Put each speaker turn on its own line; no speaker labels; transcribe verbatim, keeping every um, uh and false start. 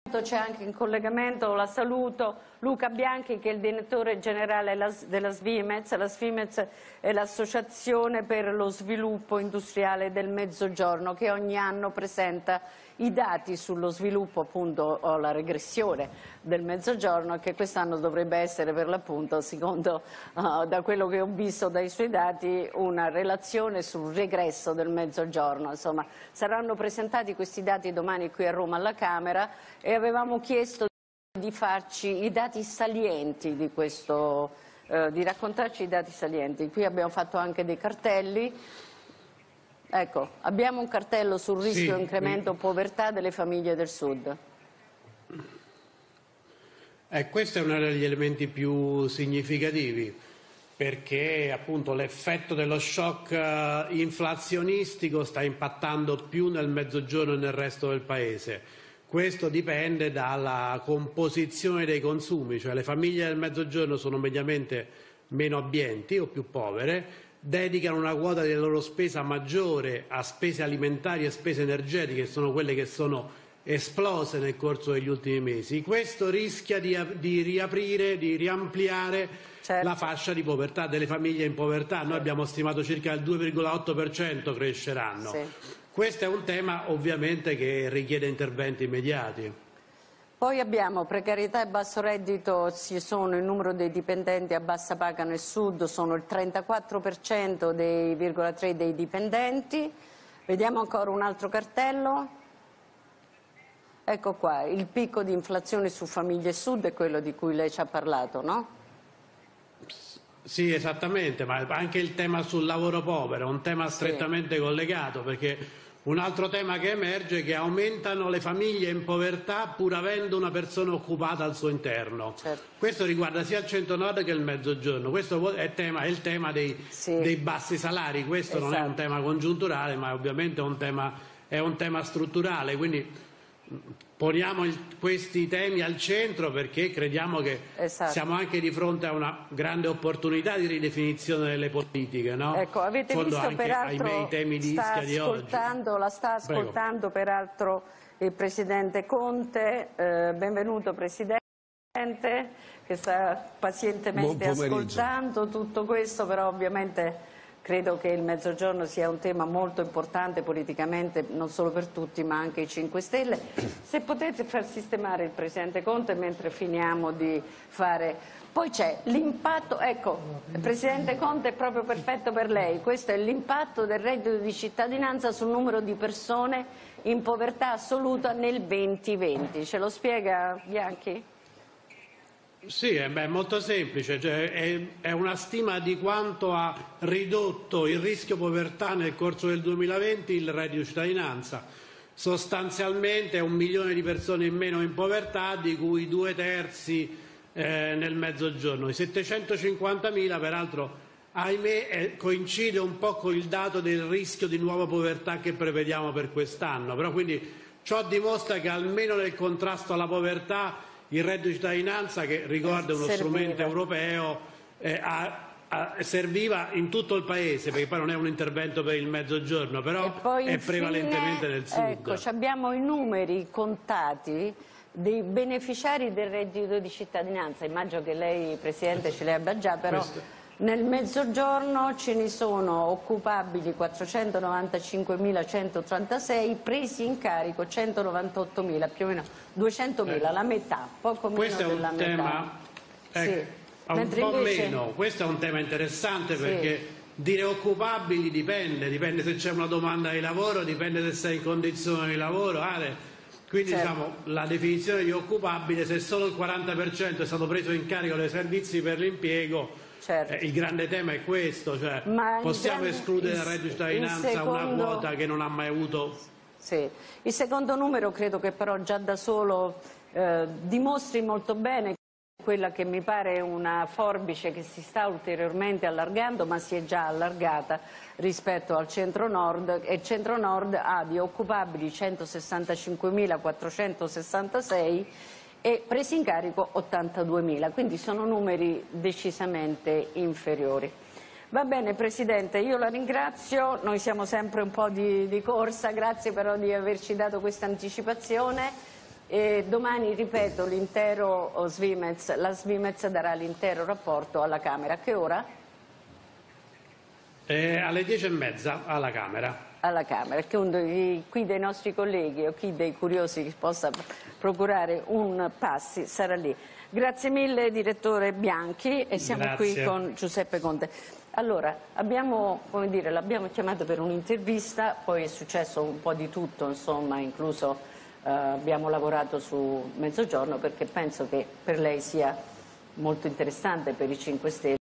C'è anche in collegamento, la saluto, Luca Bianchi, che è il direttore generale della Svimez. La Svimez è l'associazione per lo sviluppo industriale del Mezzogiorno, che ogni anno presenta i dati sullo sviluppo, appunto, o la regressione del Mezzogiorno, che quest'anno dovrebbe essere, per l'appunto, secondo uh, da quello che ho visto dai suoi dati, una relazione sul regresso del Mezzogiorno. Insomma, saranno presentati questi dati domani qui a Roma alla Camera e avevamo chiesto di farci i dati salienti di questo, eh, di raccontarci i dati salienti. Qui abbiamo fatto anche dei cartelli. Ecco, abbiamo un cartello sul rischio
sì,
incremento povertà delle famiglie del Sud.
Eh, questo è uno degli elementi più significativi, perché appunto l'effetto dello shock inflazionistico sta impattando più nel Mezzogiorno e nel resto del Paese. Questo dipende dalla composizione dei consumi, cioè le famiglie del Mezzogiorno sono mediamente meno abbienti o più povere, dedicano una quota della loro spesa maggiore a spese alimentari e spese energetiche, che sono quelle che sono esplose nel corso degli ultimi mesi. Questo rischia di, di riaprire, di riampliare certo. la fascia di povertà delle famiglie in povertà. Noi certo. abbiamo stimato circa il due virgola otto per cento cresceranno. Sì. Questo è un tema ovviamente che richiede interventi immediati.
Poi abbiamo precarietà e basso reddito, ci sono il numero dei dipendenti a bassa paga nel Sud, sono il trentaquattro per cento dei virgola tre dei dipendenti. Vediamo ancora un altro cartello. Ecco qua, il picco di inflazione su famiglie Sud è quello di cui lei ci ha parlato, no?
Sì, esattamente, ma anche il tema sul lavoro povero è un tema strettamente sì. collegato, perché un altro tema che emerge è che aumentano le famiglie in povertà pur avendo una persona occupata al suo interno. Certo. Questo riguarda sia il centro-nord che il Mezzogiorno. Questo è, tema, è il tema dei, sì. dei bassi salari. Questo esatto. non è un tema congiunturale, ma ovviamente è un tema, è un tema strutturale. Quindi poniamo il, questi temi al centro perché crediamo che esatto. siamo anche di fronte a una grande opportunità di ridefinizione delle politiche, no?
Ecco, avete
Fondo
visto
anche,
peraltro
ahimè, i temi di
sta
di
ascoltando,
oggi.
la sta ascoltando Prego. peraltro il Presidente Conte. Eh, benvenuto Presidente, che sta pazientemente ascoltando tutto questo, però ovviamente credo che il Mezzogiorno sia un tema molto importante politicamente, non solo per tutti, ma anche i cinque Stelle. Se potete far sistemare il Presidente Conte mentre finiamo di fare... Poi c'è l'impatto, ecco, il Presidente Conte è proprio perfetto per lei, questo è l'impatto del reddito di cittadinanza sul numero di persone in povertà assoluta nel duemilaventi. Ce lo spiega Bianchi?
Sì, è beh, molto semplice, cioè, è, è una stima di quanto ha ridotto il rischio povertà nel corso del duemilaventi il reddito di cittadinanza. Sostanzialmente un milione di persone in meno in povertà, di cui due terzi eh, nel Mezzogiorno. I settecentocinquantamila, peraltro, ahimè, eh, coincide un po' con il dato del rischio di nuova povertà che prevediamo per quest'anno. Però quindi ciò dimostra che almeno nel contrasto alla povertà il reddito di cittadinanza, che ricorda uno serviva. strumento europeo, eh, a, a, serviva in tutto il Paese, perché poi non è un intervento per il Mezzogiorno, però è infine, prevalentemente nel Sud.
Ecco, abbiamo i numeri contati dei beneficiari del reddito di cittadinanza. Immagino che lei, Presidente, ce li abbia già, però... Questo. Nel Mezzogiorno ce ne sono occupabili quattrocentonovantacinquemilacentotrentasei, presi in carico centonovantottomila, più o meno duecentomila, eh. la metà, poco meno
Questo
della
è un
metà.
Tema, eh, sì. un
Mentre
po'
invece...
meno, questo è un tema interessante
sì.
perché dire occupabili dipende, dipende se c'è una domanda di lavoro, dipende se sei in condizione di lavoro, Ale. Quindi certo. diciamo, la definizione di occupabile, se solo il quaranta per cento è stato preso in carico dai servizi per l'impiego, certo. eh, il grande tema è questo, cioè possiamo grande, escludere dal reddito di cittadinanza secondo... una quota che non ha mai avuto...
Sì. Il secondo numero credo che però già da solo eh, dimostri molto bene quella che mi pare una forbice che si sta ulteriormente allargando, ma si è già allargata rispetto al centro-nord, e il centro-nord ha di occupabili centosessantacinquemilaquattrocentosessantasei e presi in carico ottantaduemila, quindi sono numeri decisamente inferiori. Va bene Presidente, io la ringrazio, noi siamo sempre un po' di, di corsa, grazie però di averci dato questa anticipazione. E domani, ripeto, l'intero Svimez, la Svimez darà l'intero rapporto alla Camera. A che ora?
Eh, alle dieci e mezza alla Camera.
Alla Camera, che uno di, qui dei nostri colleghi o chi dei curiosi che possa procurare un passi sarà lì. Grazie mille direttore Bianchi e siamo
Grazie.
qui con Giuseppe Conte. Allora, abbiamo, come dire, l'abbiamo chiamato per un'intervista, poi è successo un po' di tutto, insomma, incluso eh, abbiamo lavorato su Mezzogiorno perché penso che per lei sia molto interessante, per i cinque Stelle.